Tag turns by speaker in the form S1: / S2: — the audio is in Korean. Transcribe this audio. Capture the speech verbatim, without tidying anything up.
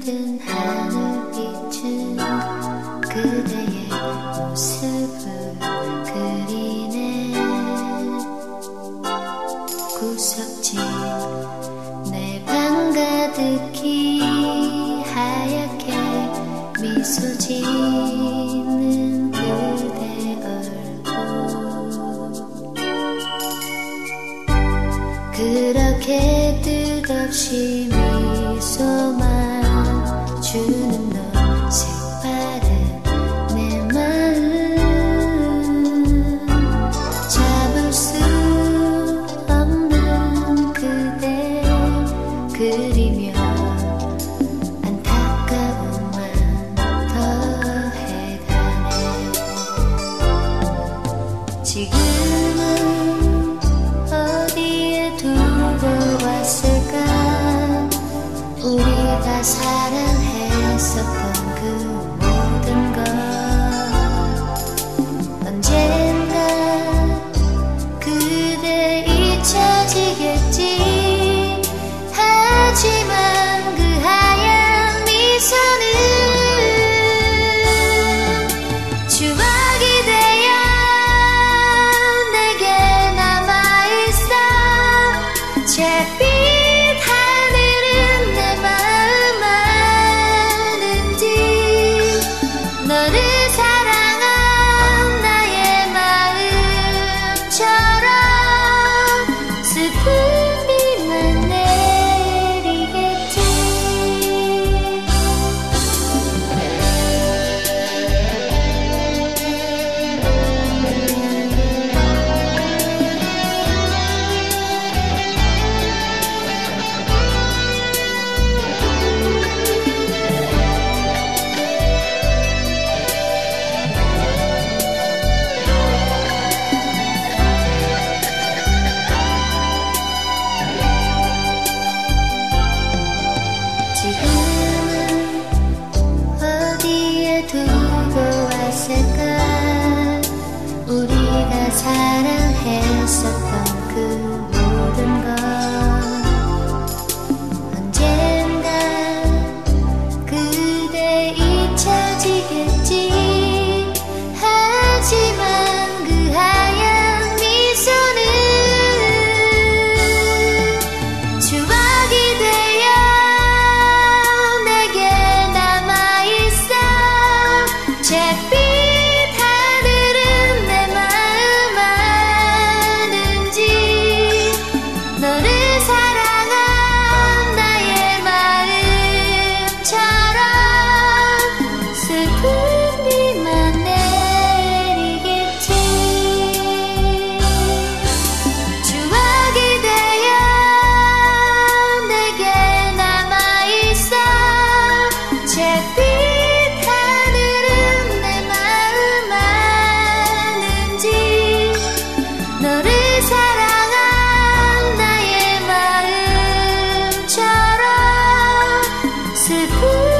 S1: 물든 하늘 비춘 그대의 모습을 그리네. 구석진 내 방 가득히 하얗게 미소 짓는 그대 얼굴, 그렇게 뜻없이 미소만 주는 너 색바른 내 마음, 잡을 수 없는 그대 그리며 안타까움만 더해가네. 지금은 어디에 두고 왔을까? 우리가 사랑했었던 그 모든 것 언젠가 그대 잊혀지겠지. 하지만 그 하얀 미소는 추억이 되어 내게 남아있어. 잿빛 하늘은 내 마음 아는지, 너를 사랑한 나의 마음처럼 슬픈 비만 내리겠지. 지금은 어디에 두고 왔을까? 우리가 사랑했었던 그 모든 것 언젠가 그대 잊혀지겠지. 하지만 그 하얀 미소는 추억이 되어 내게 남아있어. 잿빛 하늘은 내 마음 아는지, 너를 사랑한 나의 마음처럼 슬픈 비만 내리겠지. 추억이 되어 내게 남아있어. 잿빛 하늘은 내 마음 아는지, 너를 사랑한 나의 마음처럼 슬픈